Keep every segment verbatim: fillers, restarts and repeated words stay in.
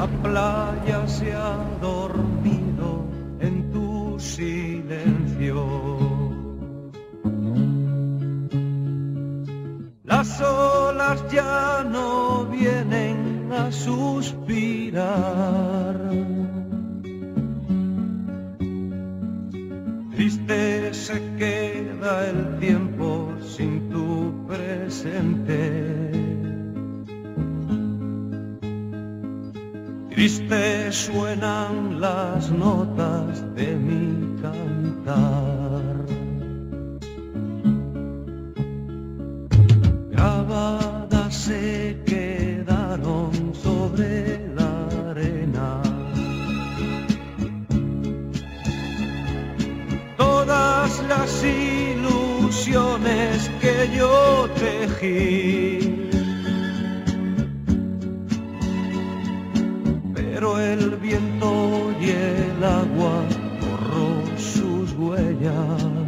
La playa se ha dormido en tu silencio. Las olas ya no vienen a suspirar. Triste se queda el tiempo sin tu presente. Triste suenan las notas de mi cantar. Grabadas se quedaron sobre la arena. Todas las ilusiones que yo tejí, pero el viento y el agua borró sus huellas.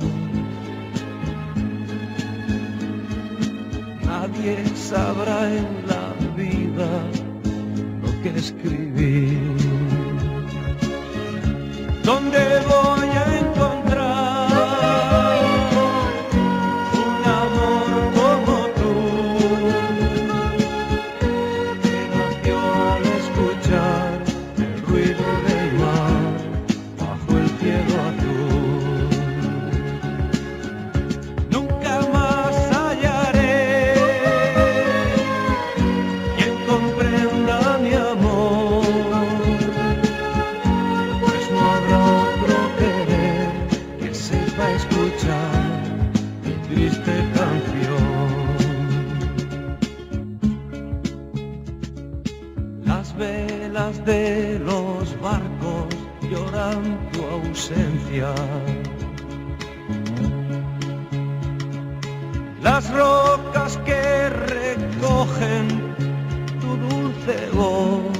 Nadie sabrá en la vida lo que escribí. ¿Dónde voy a encontrar un amor como tú, que nació al escuchar el ruido del mar bajo el cielo azul? Nunca más hallaré quien comprenda mi amor, pues no habrá otro querer que sepa escuchar mi triste canción. Las velas de los barcos lloran tu ausencia. Las rocas que recogen tu dulce voz.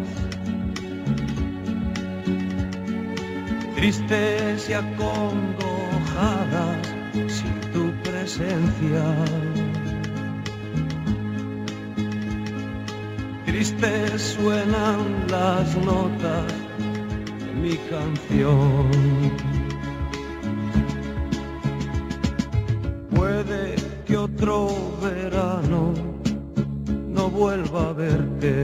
Tristes y acongojadas sin tu presencia. Tristes suenan las notas de mi canción. Puede que otro verano no vuelva a verte.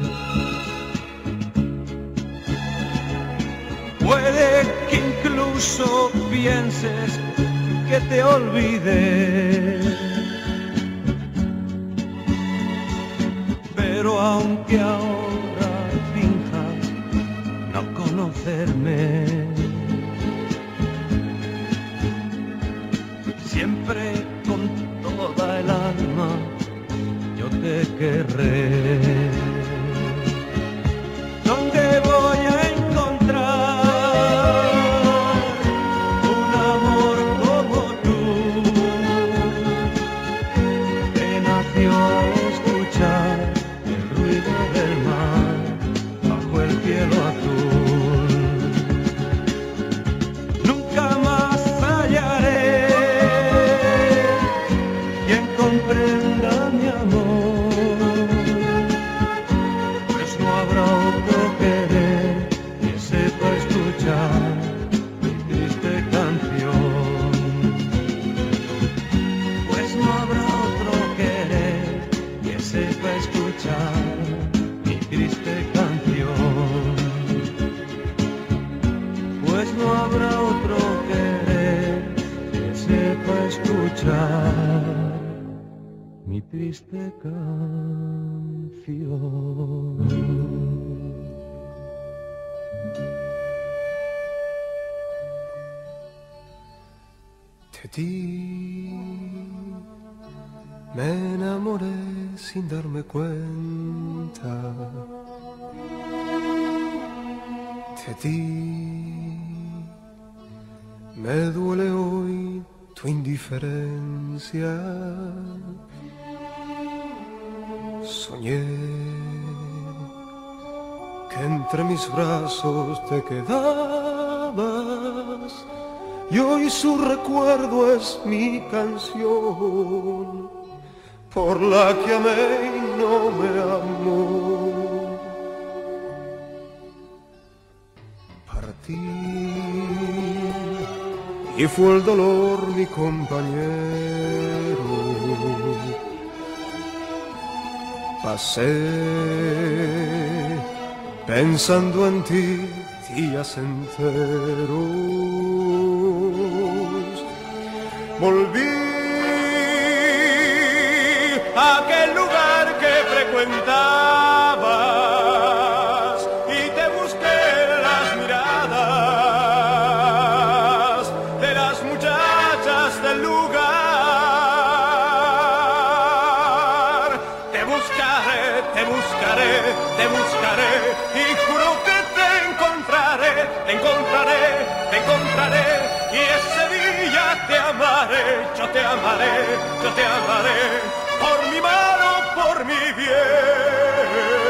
Puede que incluso pienses que te olvidé, pero aunque ahora finjas no conocerme, siempre con toda el alma yo te querré. ¿Dónde voy a encontrar un amor como tú, que nació al escuchar el ruido del mar bajo el cielo azul? Nunca más hallaré quien comprenda mi amor, pues no habrá otro querer que sepa escuchar mi triste canción. Pues no habrá otro querer que sepa escuchar mi triste canción. Pues no habrá otro querer que sepa escuchar mi triste canción. De ti me enamoré sin darme cuenta. De ti me duele hoy tu indiferencia. Soñé que entre mis brazos te quedabas y hoy su recuerdo es mi canción, por la que amé y no me amó. Partí y fue el dolor mi compañero. Pasé pensando en ti días enteros. Volví a aquel lugar que frecuentabas y te busqué las miradas de las muchachas del lugar. Te buscaré, te buscaré, te buscaré y juro que te encontraré, te encontraré, te encontraré y ese día te amaré, yo te amaré, yo te amaré, por mi mal o por mi bien.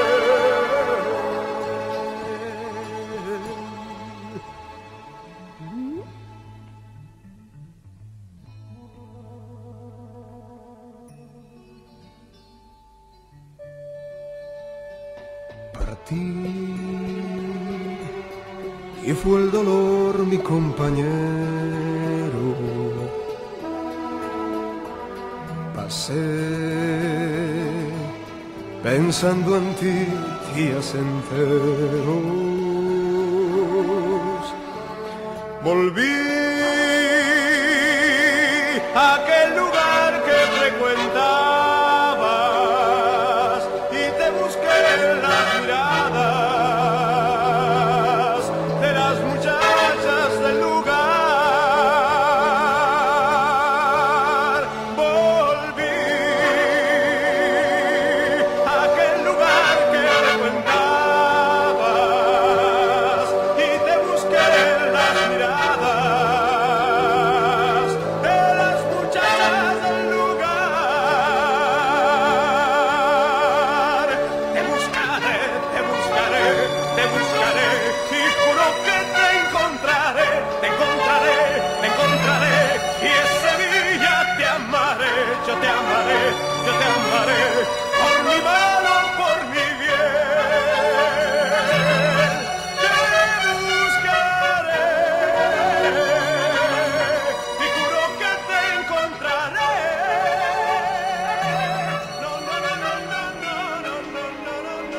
Partí y fue el dolor mi compañero. Pasé pensando en ti días enteros. Volví a aquel lugar que frecuentabas y te busqué las miradas de las muchachas del lugar. Volví a aquel lugar que frecuentabas y te busqué las miradas de las muchachas del lugar. Te buscaré, te buscaré, te buscaré y juro que te encontraré, te encontraré, te encontraré y ese día te amaré, yo te amaré, yo te amaré, por mi mal o por mi bien. Te buscaré y juro que te encontraré. No, no, no, no, no, no, no, no, no, no,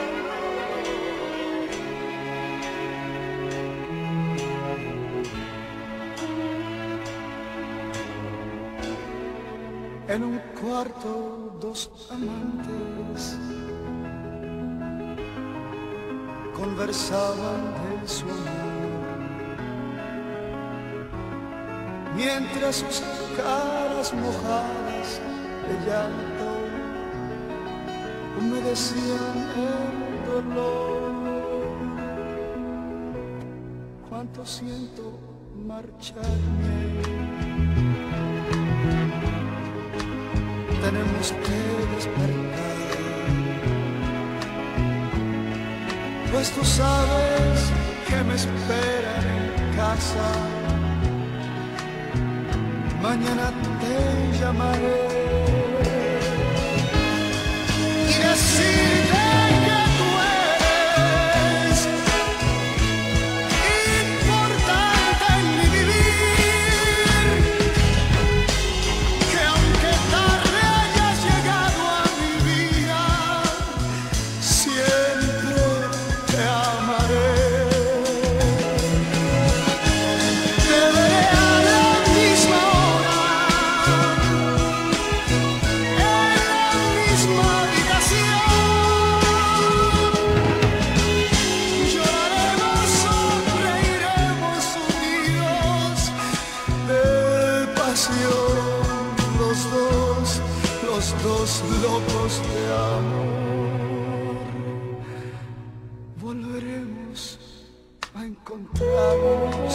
no. En un cuarto dos amantes conversaban de su amor, mientras sus caras mojadas de llanto humedecían el dolor. Cuánto siento marcharme, tenemos que despertar, pues tú sabes que me esperan en casa. Mañana te llamaré y decirte que tú eres importante en mi vivir, que aunque tarde hayas llegado a mi vida, siempre te amaré. Te veré a la misma hora, en la misma habitación. Lloraremos, sonreiremos unidos de pasión, los dos, los dos locos de amor. Volveremos a encontrarnos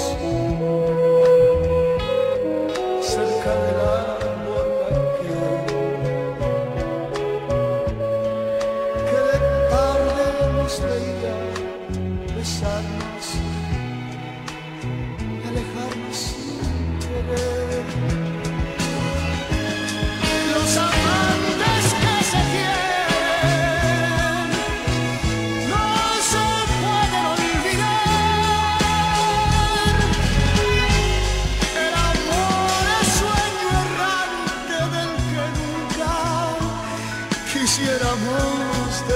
cerca del árbol aquel que de tarde nos veía besarnos, alejarnos sin querer. Los amantes que se quieren no se pueden olvidar.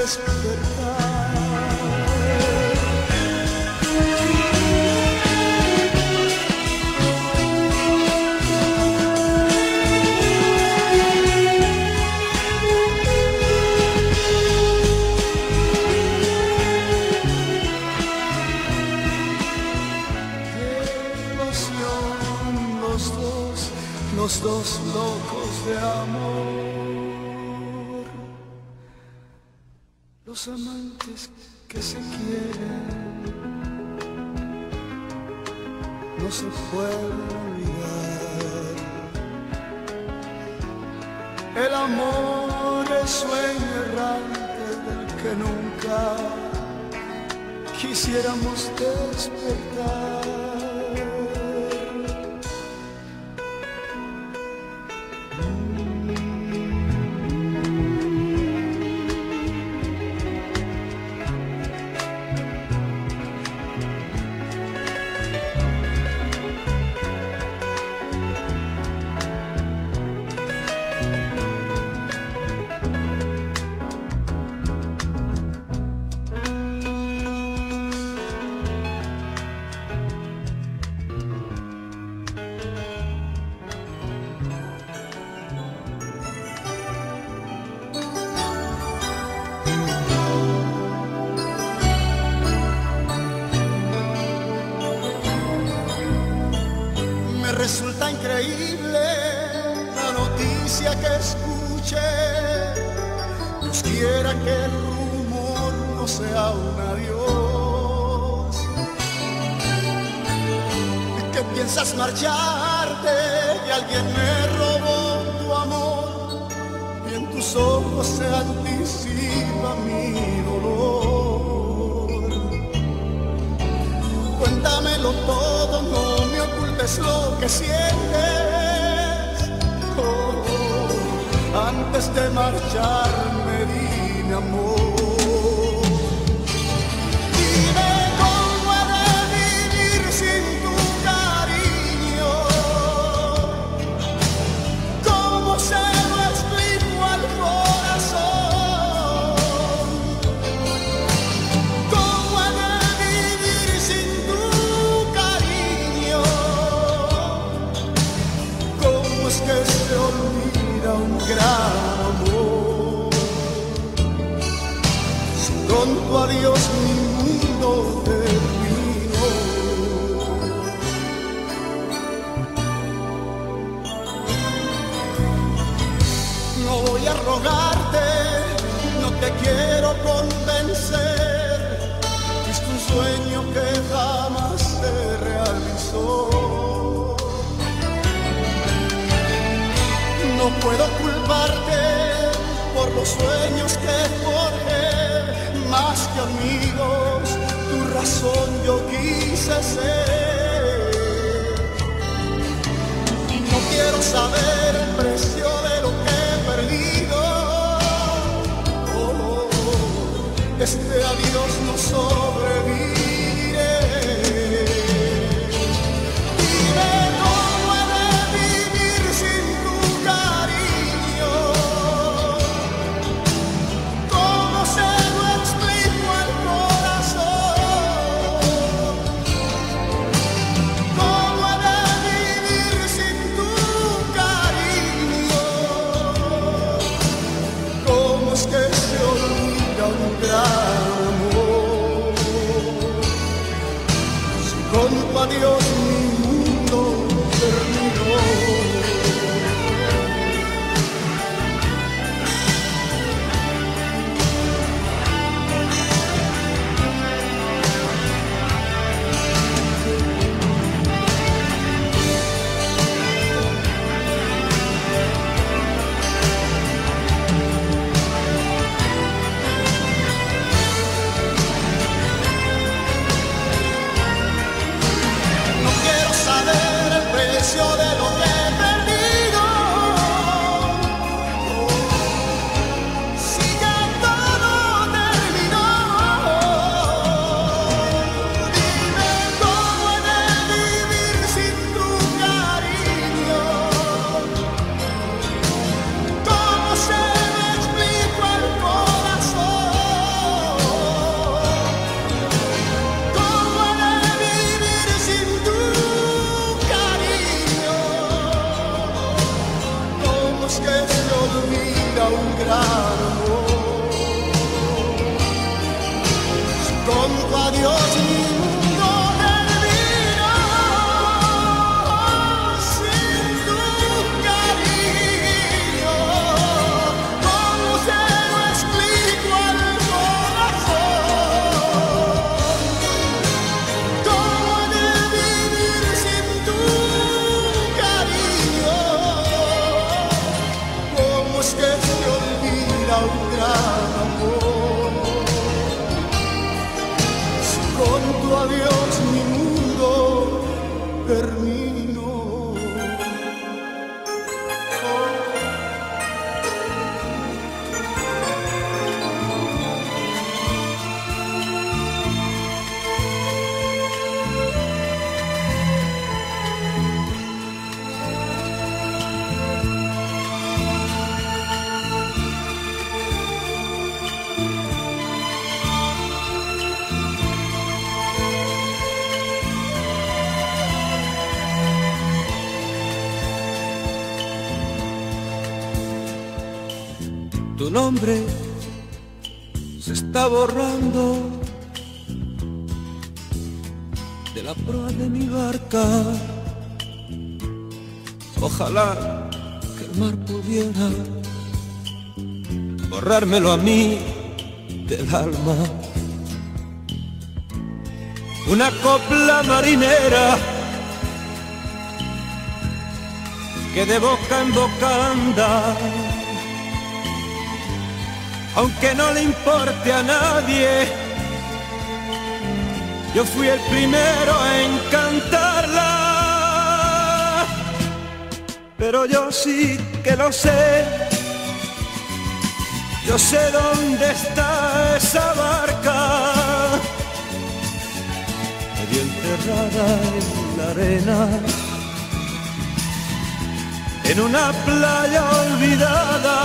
despertar. Los dos locos de amor, los amantes que se quieren, no se pueden olvidar. El amor es sueño errante del que nunca quisiéramos despertar. Resulta increíble la noticia que escuché. Dios quiera que el rumor no sea un adiós. Que piensas marcharte y alguien me robó tu amor, y en tus ojos se anticipa mi dolor. Cuéntamelo todo, no me ocultes lo que sientes. Oh, oh, antes de marcharme, dime amor. Dime cómo he de vivir sin tu cariño. Cómo se lo explico al corazón. Cómo he de vivir sin tu cariño. Cómo es que se olvida un gran amor. Si pronto adiós mi mundo terminó. No voy a rogarte, no te quiero convencer. Fuiste un sueño que jamás se realizó. No puedo culparte por los sueños que forjé. Más que amigos, tu razón yo quise ser. Y no quiero saber el precio de lo que he perdido. Oh, oh, oh, este adiós no sobreviviré. Dime cómo he de vivir sin tu cariño. Cómo se lo explico al corazón. gran amor. Con tu adiós mi mundo terminó, sin tu cariño. ¿Cómo se lo explico al corazón? ¿Cómo he de vivir sin tu cariño? ¿Cómo es que se olvida un gran amor? Si con tu adiós mi mundo terminó. Tu nombre se está borrando de la proa de mi barca. Ojalá que el mar pudiera borrármelo a mí del alma. Una copla marinera que de boca en boca anda, aunque no le importe a nadie, yo fui el primero en cantarla. Pero yo sí que lo sé, yo sé dónde está esa barca, medio enterrada en la arena, en una playa olvidada.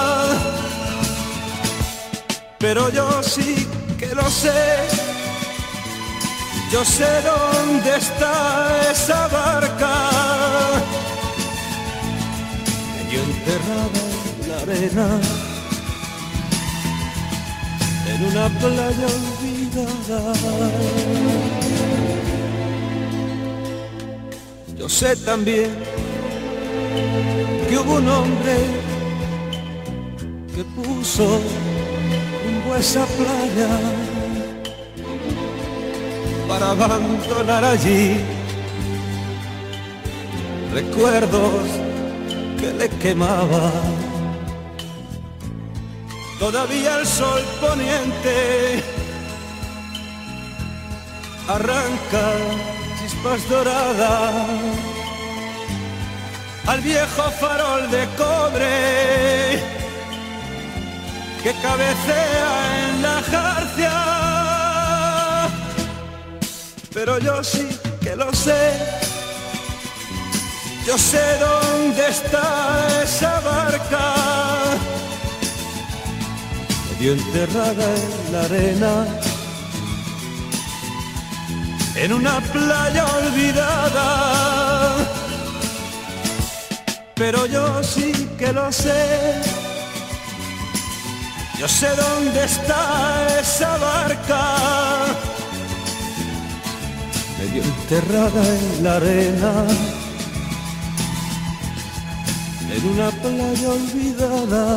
Pero yo sí que lo sé, yo sé dónde está esa barca, medio enterrada en la arena, en una playa olvidada. Yo sé también que hubo un hombre que puso esa playa para abandonar allí recuerdos que le quemaban. Todavía el sol poniente arranca chispas doradas al viejo farol de cobre que cabecea en la jarcia. Pero yo sí que lo sé, yo sé dónde está esa barca, medio enterrada en la arena, en una playa olvidada. Pero yo sí que lo sé, yo sé dónde está esa barca, medio enterrada en la arena, en una playa olvidada.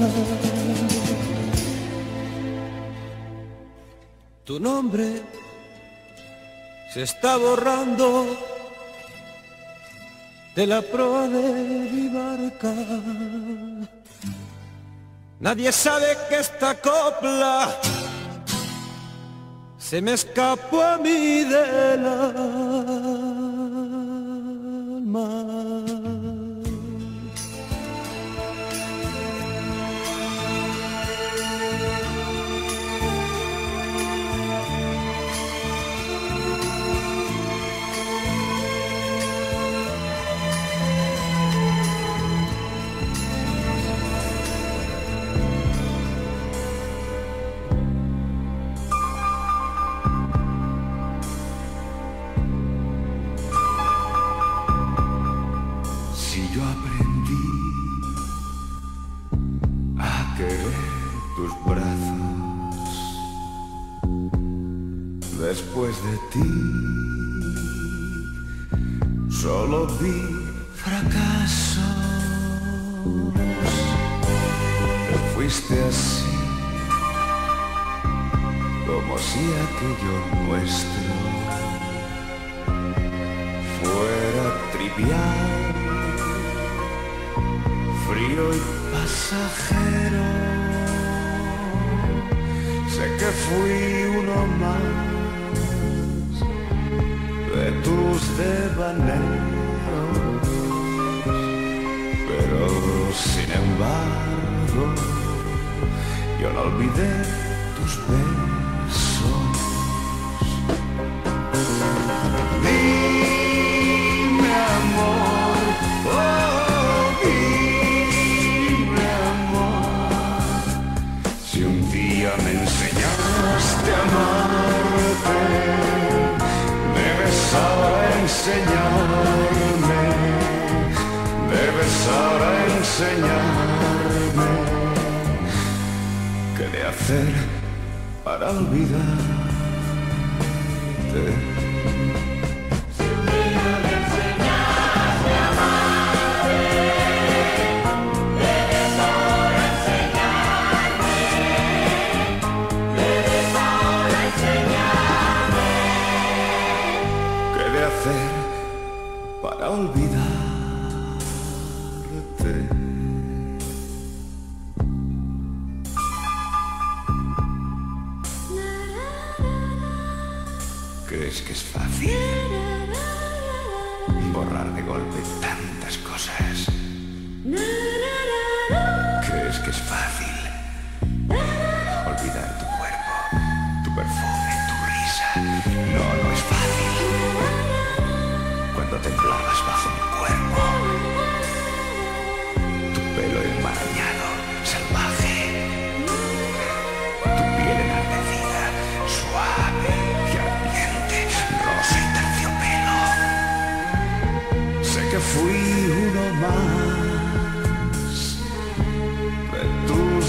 Tu nombre se está borrando de la proa de mi barca. Nadie sabe que esta copla se me escapó a mí del alma. Si yo aprendí a Después de ti solo vi fracasos. Te fuiste así, como si aquello nuestro fuera trivial, frío y pasajero. Sé que fui uno más de tus devaneos, pero sin embargo yo no olvidé tus besos. Dime amor, oh dime amor, si un día me enseñaste a amarte, debes ahora enseñarme, debes ahora enseñarme qué de hacer para olvidarte. Si un día me enseñaste a amarte, debes ahora enseñarme, debes ahora enseñarme ¿Qué de hacer para olvidarte? ¿Crees que es fácil borrar de golpe tantas cosas? ¿Crees que es fácil olvidar tu cuerpo, tu perfume, tu risa? No, no es fácil. Cuando temblabas bajo mi cuerpo, tu pelo enmarañado, salvaje, tu piel enardecida, suave y ardiente, rosa y terciopelo. Sé que fui uno más de tus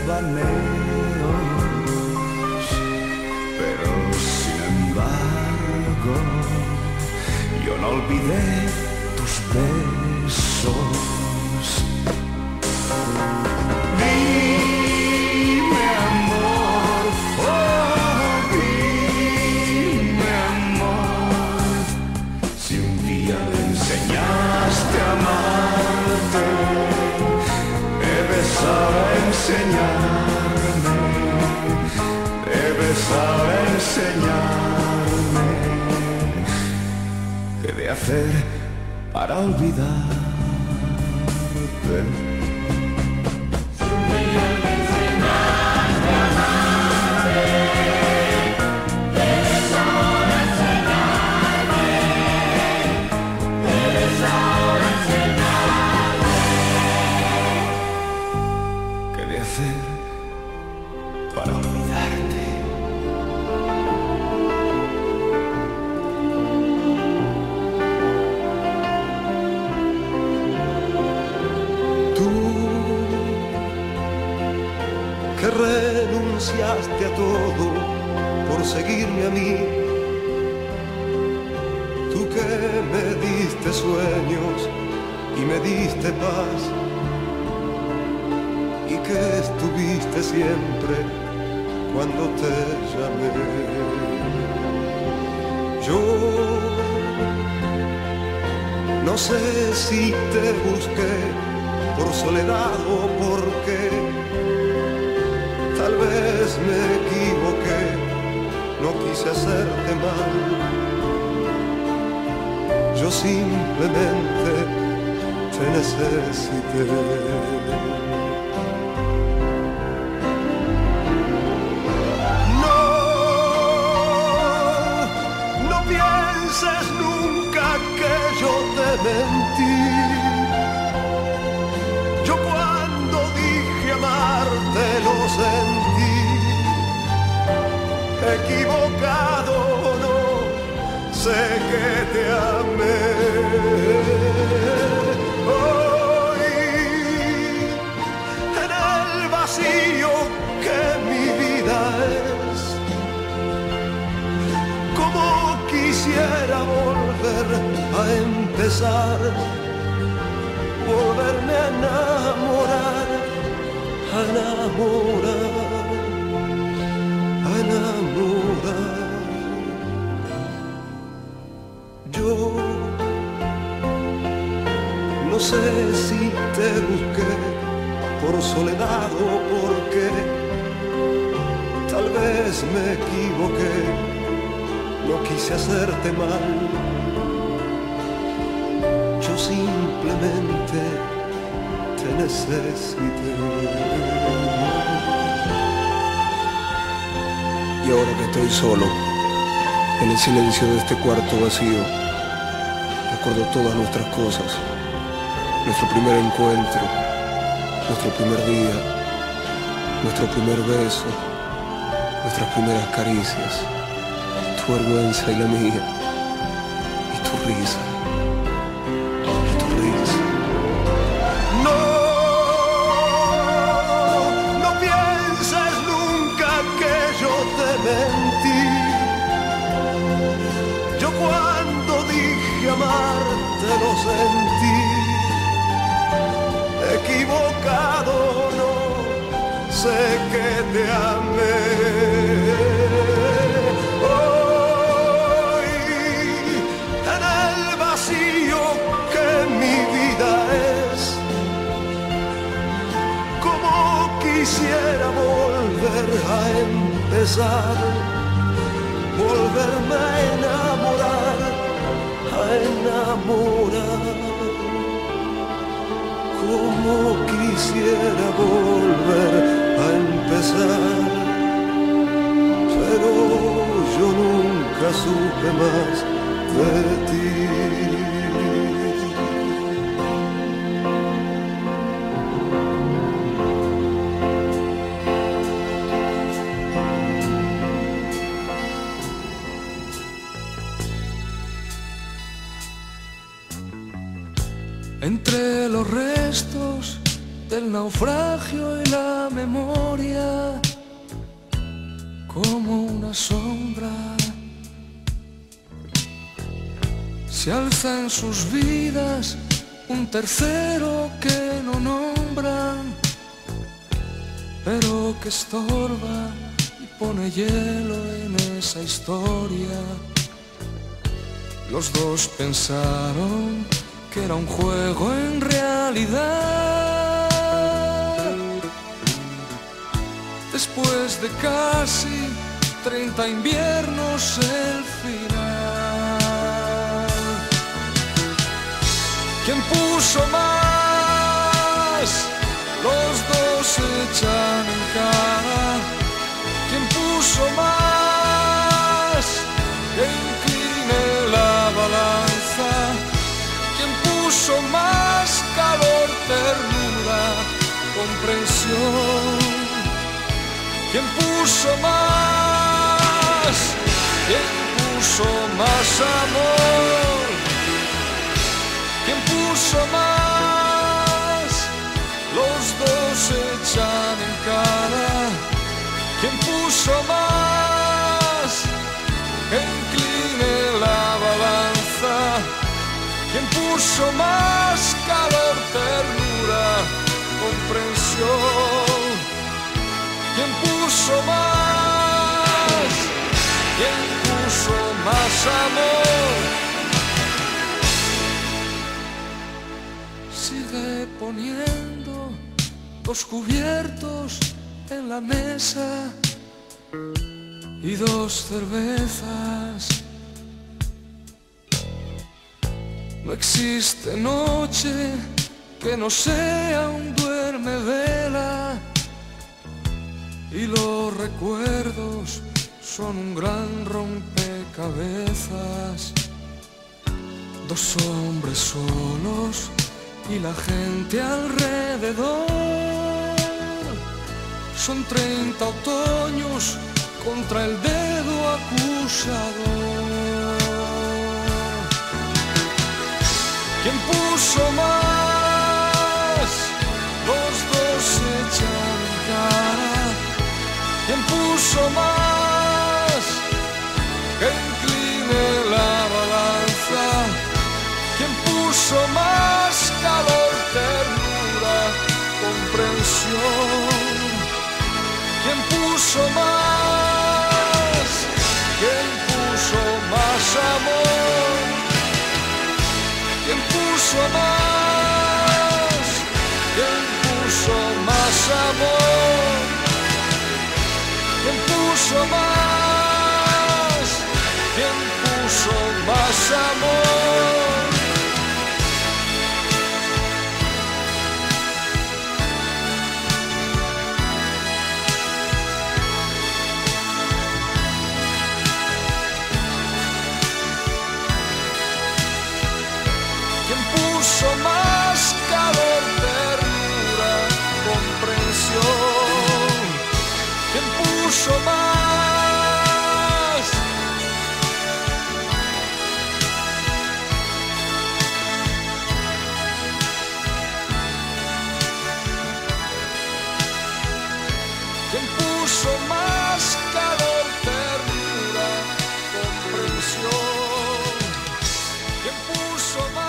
devaneos, pero sin embargo yo no olvidé tus besos. Dime amor, oh dime amor, si un día me enseñaste a amarte, debes ahora enseñarme, debes ahora enseñarme qué de hacer para olvidarte. ¿Qué de hacer para olvidarte? Tú que renunciaste a todo por seguirme a mí, tú que me diste sueños y me diste paz, y que estuviste siempre cuando te llamé. Yo no sé si te busqué por soledad o porque tal vez me equivoqué, no quise hacerte mal. Yo simplemente te necesité. Nunca que yo te mentí. Yo cuando dije amarte lo sentí. Equivocado o no, sé que te amé. Hoy en el vacío que mi vida es, sé si te busqué por soledad o porque tal vez me equivoqué, no quise hacerte mal. Yo simplemente te necesité. Y ahora que estoy solo, en el silencio de este cuarto vacío, recuerdo todas nuestras cosas, nuestro primer encuentro, nuestro primer día, nuestro primer beso, nuestras primeras caricias, tu vergüenza y la mía, y tu risa, y tu risa. No, no pienses nunca que yo te mentí. Yo cuando dije amarte lo sentí. Equivocado no, sé que te amé. Hoy en el vacío que mi vida es, como quisiera volver a empezar, volverme a enamorar, a enamorar. Como quisiera volver a empezar, pero yo nunca supe más de ti. Entre los restos del naufragio y la memoria, como una sombra, se alza en sus vidas un tercero que no nombran, pero que estorba y pone hielo en esa historia. Los dos pensaron que era un juego en realidad. Después de casi treinta inviernos el final. ¿Quién puso más? Los dos se echan en cara. ¿Quién puso más? Que incline la balanza. Puso más calor, ternura, comprensión. ¿Quién puso más? ¿Quién puso más amor? ¿Quién puso más? Los dos se echan en cara. ¿Quién puso más? Que incline la balanza. ¿Quién puso más calor, ternura, comprensión? ¿Quién puso más? ¿Quién puso más amor? Sigue poniendo dos cubiertos en la mesa y dos cervezas. No existe noche que no sea un duerme vela, y los recuerdos son un gran rompecabezas. Dos hombres solos y la gente alrededor. Son treinta otoños contra el dedo acusador. ¿Quién puso más? Los dos se echan en cara. ¿Quién puso más? Que incline la balanza. ¿Quién puso más calor, ternura, comprensión? ¿Quién puso más? ¿Quién puso más amor? ¿Quién puso más? amor. ¿Quién puso más calor, ternura, comprensión? ¿Quién puso más? ¿Quién puso más calor, ternura, comprensión? ¿Quién puso más?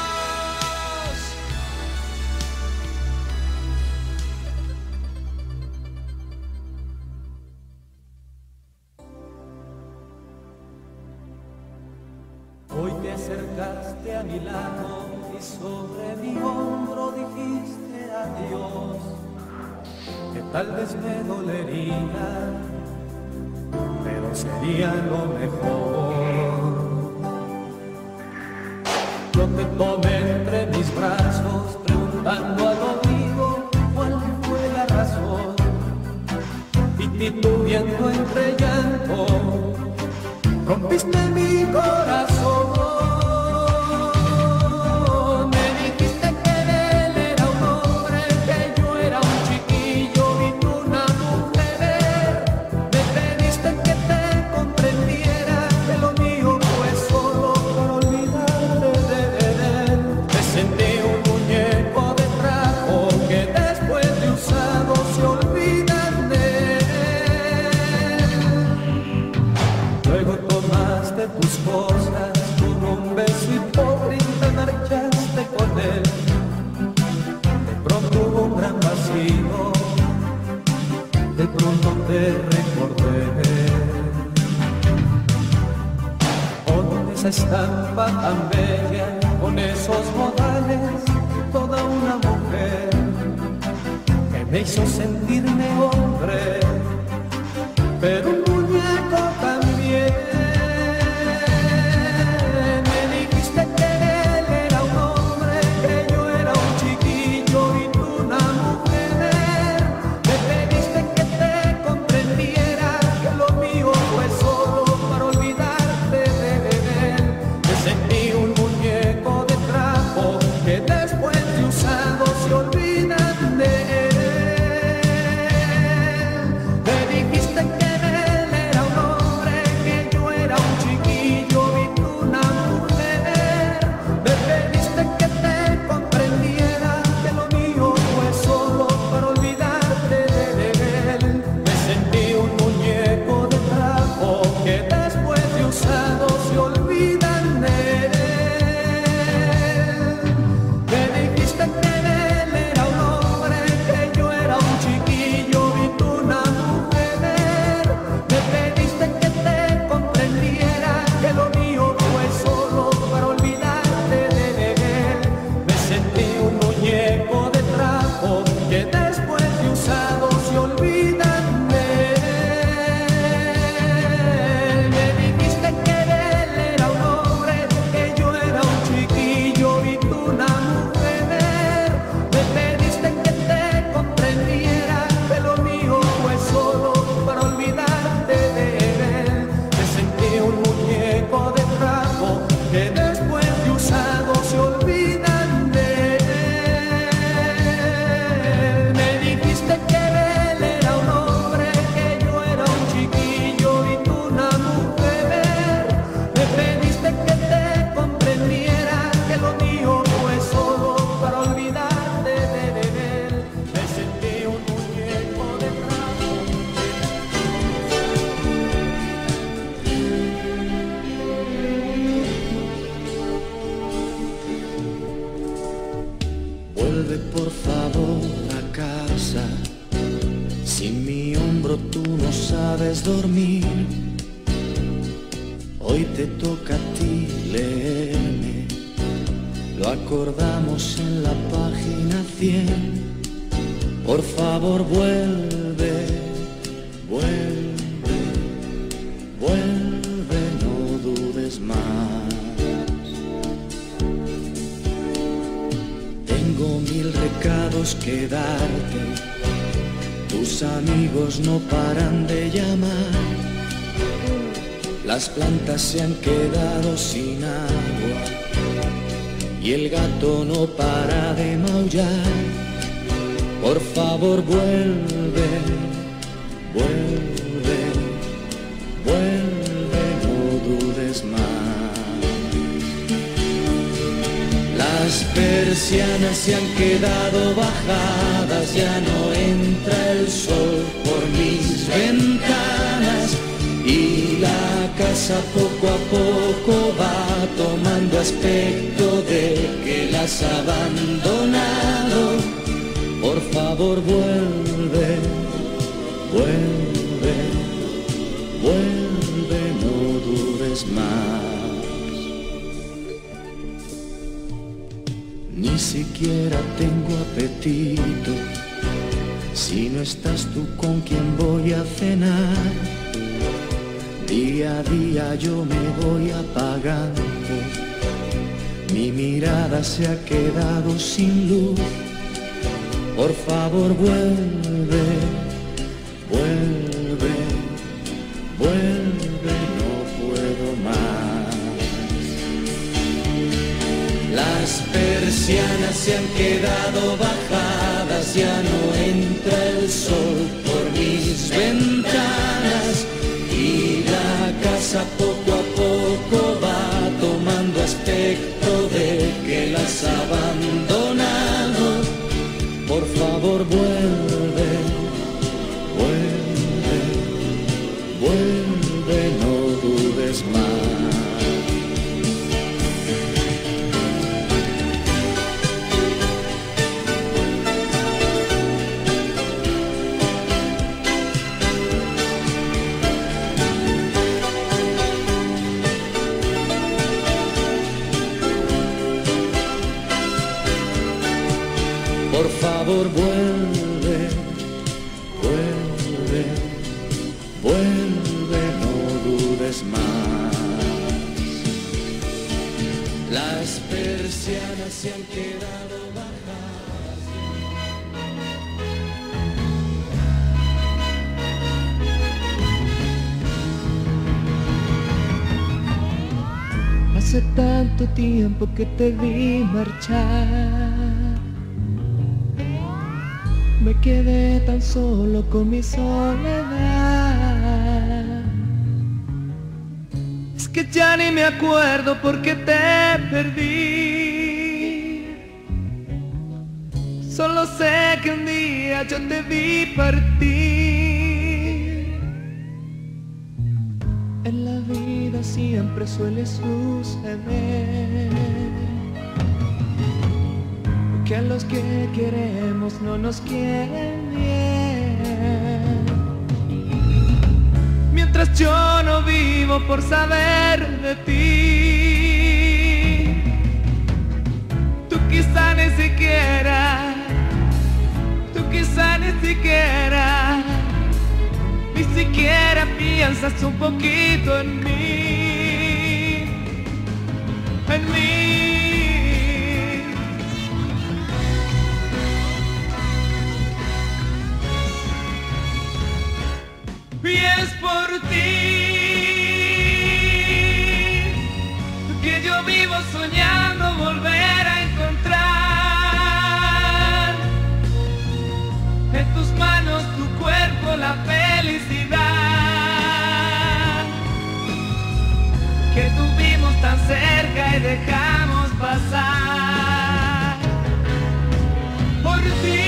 Hoy te acercaste a mi lado y sobre mi hombro dijiste adiós, que tal vez me dolería, pero sería lo mejor. Yo te tomé entre mis brazos, preguntando al oído cuál fue la razón, y titubeando entre llanto, rompiste mi corazón. Me dijiste que él era un hombre, que yo era un chiquillo y tú una mujer. Me pediste que te comprendiera, que lo mío fue solo por olvidarte de él. Me sentí un muñeco de trapo que después de usado se olvidan de él. Luego tomaste tus cosas con un beso hipócrita, marchaste con él. De pronto hubo un gran vacío, de pronto te recordé. Con esa estampa tan bella, con esos modales, toda una mujer que me hizo sentirme hombre, pero un muñeco también. Me dijiste que él era un hombre, que yo era un chiquillo y tú una mujer. Me pediste que te comprendiera, que lo mío fue solo para olvidarte de él. Me sentí un muñeco de trapo que después de usado se olvidan de él. Me dijiste que él era un hombre, que yo era un chiquillo y tú una mujer. Me pediste que te comprendiera, que lo mío fue solo para olvidarte de él. Me sentí un muñeco de trapo que después de usado se olvidan de él. Me dijiste que él era un hombre, que yo era un chiquillo y tú una mujer. Me pediste que te comprendiera, que lo mío fue solo para olvidarte de él. Me sentí un muñeco de trapo que después de usado se olvidan de él. Me dijiste que él era un hombre, que yo era un chiquillo y tú una mujer. Me pediste que te comprendiera, que lo mío fue solo para olvidarte de él. Me sentí un muñeco de trapo que después de usado se olvidan de él. Me dijiste que él era un hombre, que yo era un chiquillo y tú una mujer. Me pediste que te comprendiera, que lo mío fue solo para olvidarte de él. Me sentí un muñeco de trapo. Vuelve por favor a casa, sin mi hombro tú no sabes dormir. Hoy te toca a ti leerme, lo acordamos en la página cien. Por favor vuelve, vuelve, vuelve, no dudes más. Tengo mil recados que darte, tus amigos no paran de llamar, las plantas se han quedado sin agua y el gato no para de maullar. Por favor vuelve, vuelve, vuelve, no dudes más. Las persianas se han quedado bajadas, ya no entra el sol por mis ventanas y la casa poco a poco va tomando aspecto de que la has abandonado. Por favor vuelve, vuelve, vuelve, no dudes más. Ni siquiera tengo apetito, si no estás tú con quien voy a cenar. Día a día yo me voy apagando, mi mirada se ha quedado sin luz. Por favor vuelve, vuelve, vuelve, no puedo más. Las persianas se han quedado bajadas, ya no entra el sol por mis ventanas y la casa poco a poco va tomando aspecto de que la has abandonado. Por favor vuelve, vuelve, vuelve, no dudes más. Por favor vuelve, vuelve, vuelve, no dudes más. Las persianas se han quedado bajadas. Hace tanto tiempo que te vi marchar, me quedé tan solo con mi soledad. Es que ya ni me acuerdo por qué te perdí. Solo sé que un día yo te vi partir. En la vida siempre suele suceder que a los que queremos no nos quieren bien. Mientras yo no vivo por saber de ti, tú quizá ni siquiera, tú quizá ni siquiera, ni siquiera piensas un poquito en mí, en mí. Y es por ti que yo vivo soñando volver a encontrar en tus manos, tu cuerpo, la felicidad que tuvimos tan cerca y dejamos pasar. Por ti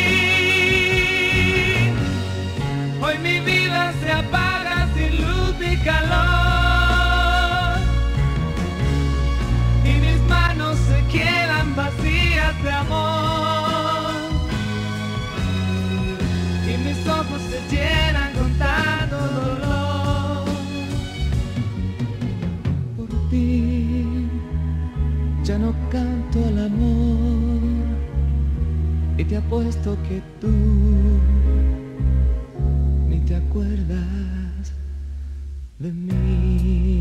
hoy mi vida se apaga sin luz ni calor y mis manos se quedan vacías de amor y mis ojos se llenan con tanto dolor. Por ti ya no canto el amor y te apuesto que tú ¿te acuerdas de mí?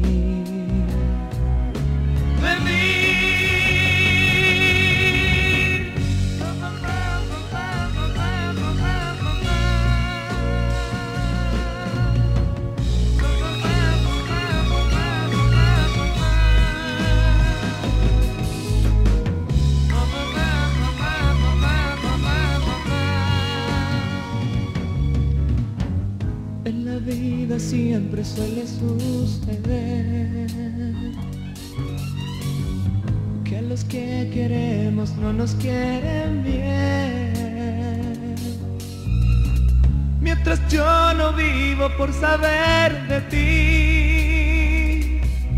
De mí. siempre suele suceder, que los que queremos no nos quieren bien. Mientras yo no vivo por saber de ti,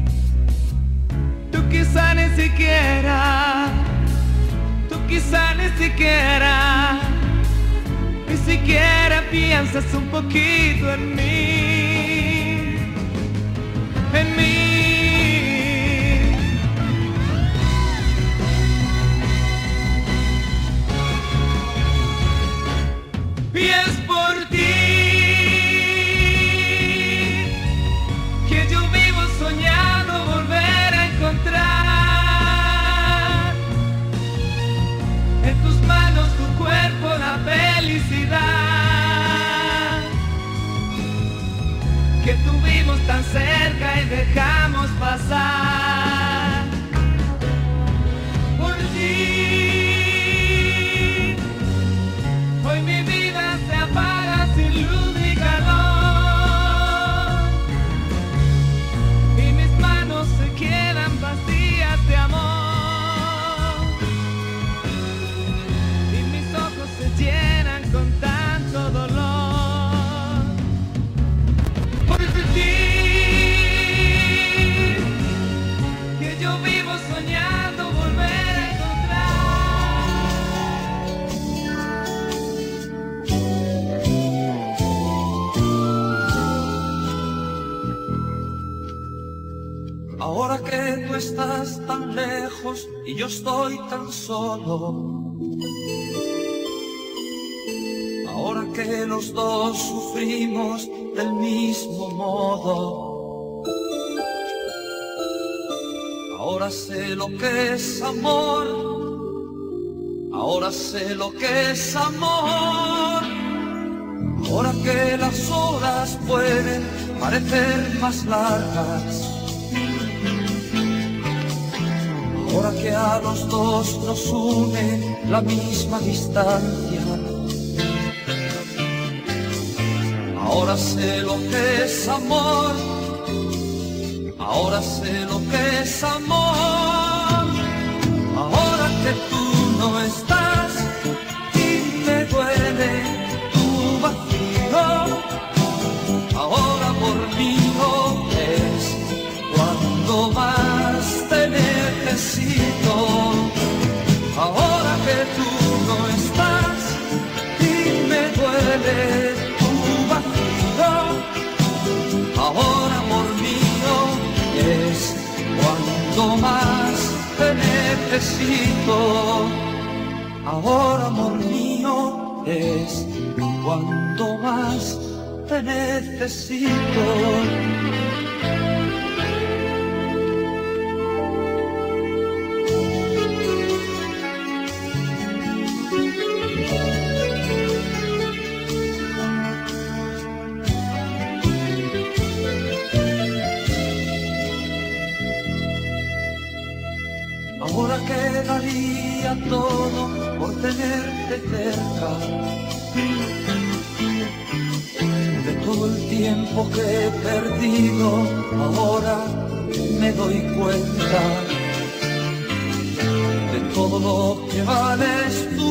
tú quizá ni siquiera, tú quizá ni siquiera, ni siquiera piensas un poquito en mí, en mí. Y es por ti que yo vivo soñando volver a encontrar en tus manos, tu cuerpo, la felicidad que tuvimos tan cerca y dejamos pasar. Por ti, hoy mi vida se apaga sin luz ni calor, y mis manos se quedan vacías de amor, y mis ojos se llenan con tanto dolor. Por ti, que yo vivo soñando volver a Ahora que tú estás tan lejos y yo estoy tan solo, ahora que los dos sufrimos del mismo modo, ahora sé lo que es amor, ahora sé lo que es amor, ahora que las horas pueden parecer más largas, ahora que a los dos nos une la misma distancia, ahora sé lo que es amor, ahora sé lo que es amor, ahora que tú no estás y me duele tu vacío, ahora por mí no es cuando más te necesito, ahora que tú no estás y me duele tu vacío, ahora amor mío es cuando más te necesito, ahora amor mío es cuando más te necesito. Ahora que daría todo por tenerte cerca, de todo el tiempo que he perdido, ahora me doy cuenta de todo lo que vales tú,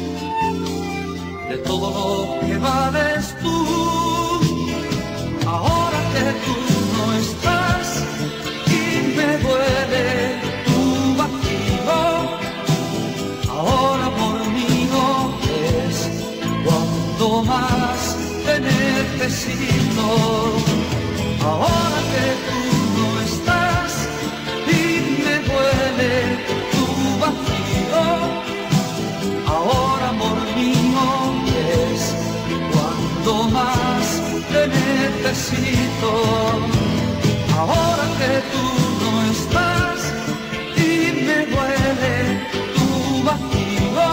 de todo lo que vales tú, ahora que tú no estás y me duele. Ahora por mí no es cuando más te necesito, ahora que tú no estás y me duele tu vacío, ahora amor mío es cuando más te necesito, ahora que tú no estás y me duele vacío,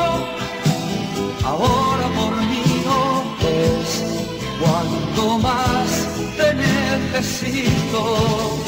ahora amor mío es cuando más te necesito.